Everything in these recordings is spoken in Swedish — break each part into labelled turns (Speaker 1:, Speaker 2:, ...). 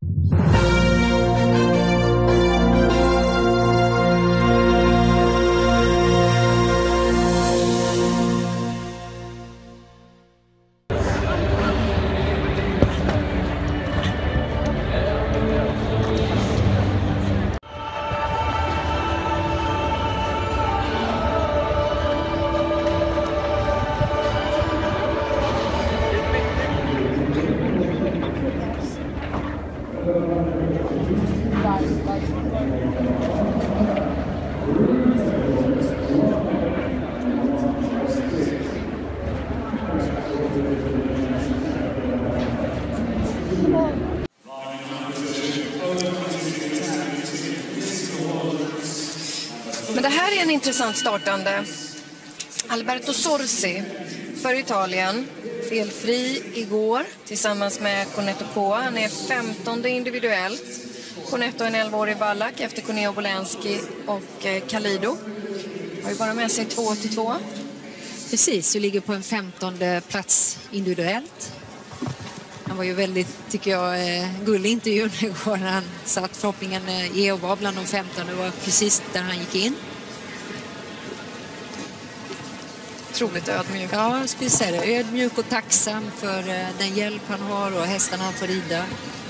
Speaker 1: Men det här är en intressant startande. Alberto Sorsi för Italien. Felfri igår tillsammans med Cornetto Koa. Han är 15:e individuellt. Cornetto är en 11-årig vallack efter Cuneo Bolenski och Calido. Har ju bara med sig 2,82.
Speaker 2: Precis, och ligger på en 15:e plats individuellt. Han var ju väldigt, tycker jag, gullig intervjun igår när han satt förhoppningen i och var bland de 15. Det var precis där han gick in.
Speaker 1: Otroligt ödmjuk.
Speaker 2: Ja, jag skulle säga det. Ödmjuk och tacksam för den hjälp han har och hästarna han får rida.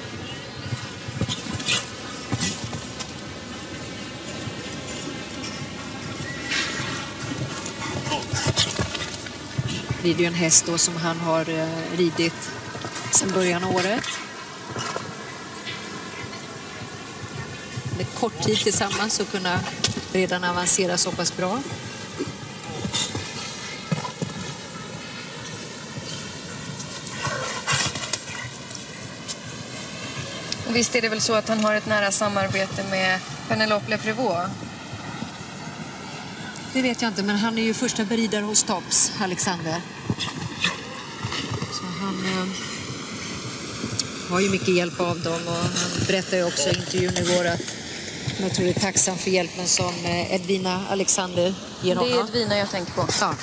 Speaker 2: Det är ju en häst då som han har ridit sedan början av året. Det är kort tid tillsammans att kunna redan avancera så pass bra.
Speaker 1: Och visst är det väl så att han har ett nära samarbete med Penelope Le Prévost?
Speaker 2: Det vet jag inte, men han är ju första beridare hos Tops, Alexander. Så han har ju mycket hjälp av dem, och han berättade ju också i intervjun igår att jag tror det är tacksam för hjälpen som Edvina Alexander ger honom.
Speaker 1: Det är Edvina jag tänker på.
Speaker 2: Ja.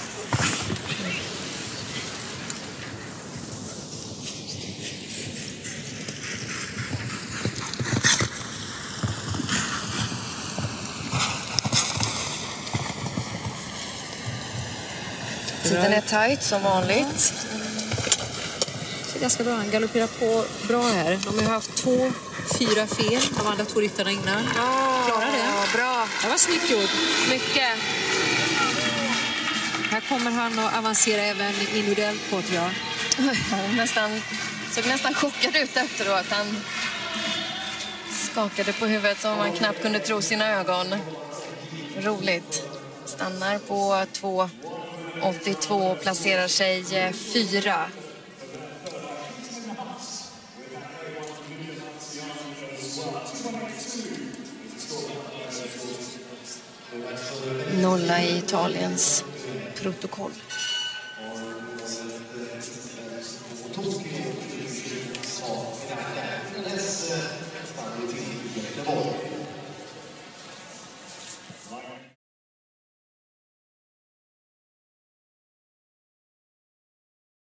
Speaker 1: Tiden är tajt som vanligt.
Speaker 2: Det är ganska bra, han galopperar på bra här. De har haft 2-4 fel, de andra 2 ryttarna innan. Klarar det.
Speaker 1: Ja, bra.
Speaker 2: Det var snyggt gjort.
Speaker 1: Mycket.
Speaker 2: Här kommer han att avancera även individuellt på, tror jag.
Speaker 1: Han såg nästan chockad ut efteråt. Han skakade på huvudet som man knappt kunde tro sina ögon. Roligt. Stannar på 2,82 och placerar sig 4. Nolla i Italiens protokoll.